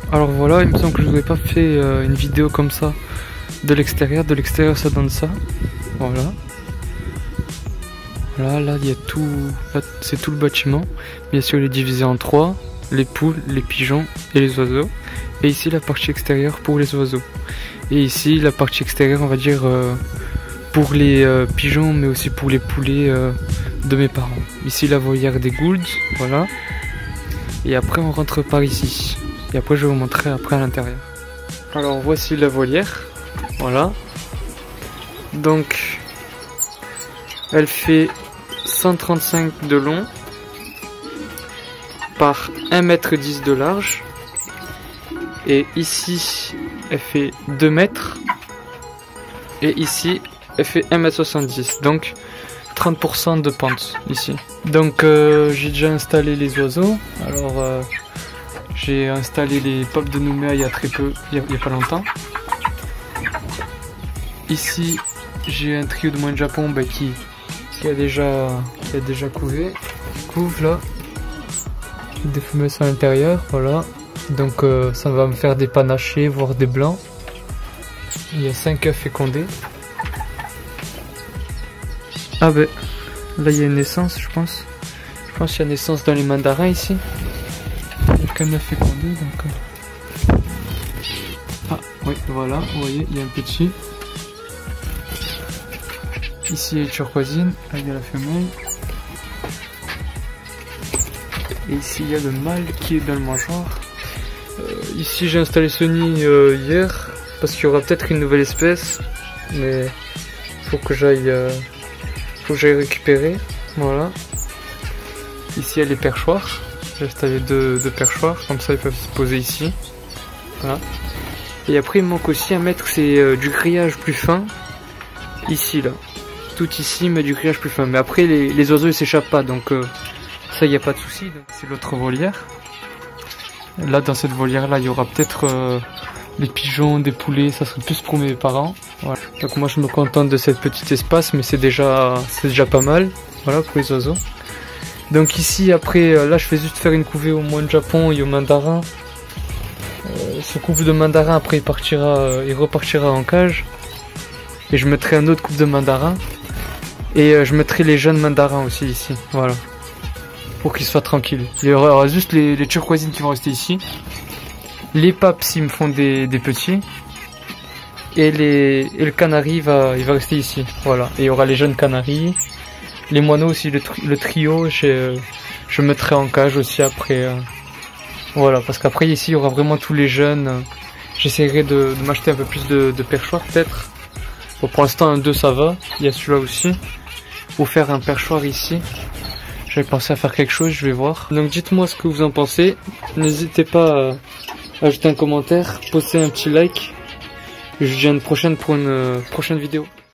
Alors voilà, il me semble que je vous ai pas fait une vidéo comme ça de l'extérieur. De l'extérieur ça donne ça. Voilà. Là il y a tout, là c'est tout le bâtiment. Bien sûr il est divisé en trois, les poules, les pigeons et les oiseaux. Et ici la partie extérieure pour les oiseaux. Et ici la partie extérieure on va dire pour les pigeons mais aussi pour les poulets de mes parents. Ici la volière des Goulds, voilà. Et après on rentre par ici. Et après je vais vous montrer après à l'intérieur. Alors voici la volière, voilà. Donc elle fait 135 de long par 1,10 m de large. Et ici elle fait 2 mètres. Et ici elle fait 1,70 m. Donc 30% de pente ici. Donc j'ai déjà installé les oiseaux. Alors j'ai installé les pops de Nouméa il y a très peu, il y a pas longtemps. Ici j'ai un trio de moines Japon qui a déjà couve là, des fumées à l'intérieur, voilà. Donc ça va me faire des panachés, voire des blancs. Il y a 5 œufs fécondés. Ah ben là il y a une naissance, je pense. Je pense qu'il y a naissance dans les mandarins ici. Il y a qu'un œuf fécondé donc. Ah oui voilà, vous voyez il y a un petit. Ici il y a une turquoisine, là il y a la femelle. Et ici il y a le mâle qui est dans le mangeoire. Ici j'ai installé ce nid hier parce qu'il y aura peut-être une nouvelle espèce, mais faut que j'aille récupérer. Voilà. Ici il y a les perchoirs. J'ai installé deux perchoirs, comme ça ils peuvent se poser ici. Voilà. Et après il me manque aussi à mettre, c'est du grillage plus fin. Ici là. Tout ici mais du grillage plus fin. Mais après les oiseaux ils s'échappent pas, donc ça il n'y a pas de souci. C'est l'autre volière. Là dans cette volière là il y aura peut-être des pigeons, des poulets, ça serait plus pour mes parents. Voilà. Donc moi je me contente de cette petite espace, mais c'est déjà pas mal. Voilà pour les oiseaux. Donc ici après là je vais juste faire une couvée au moine Japon et au mandarin. Ce couple de mandarin après il repartira en cage. Et je mettrai un autre couple de mandarin. Et je mettrai les jeunes mandarins aussi ici. Voilà. Pour qu'ils soient tranquilles. Il y aura juste les turquoisines qui vont rester ici. Les papes s'ils me font des petits. Et le canari il va rester ici. Voilà. Et il y aura les jeunes canaris. Les moineaux aussi, le trio, je mettrai en cage aussi après. Voilà, parce qu'après ici il y aura vraiment tous les jeunes. J'essaierai de m'acheter un peu plus de perchoirs peut-être. Bon, pour l'instant un 2 ça va. Il y a celui-là aussi. Pour faire un perchoir ici. J'avais pensé à faire quelque chose, je vais voir. Donc dites-moi ce que vous en pensez. N'hésitez pas à ajouter un commentaire, poster un petit like. Je vous dis à une prochaine pour une prochaine vidéo.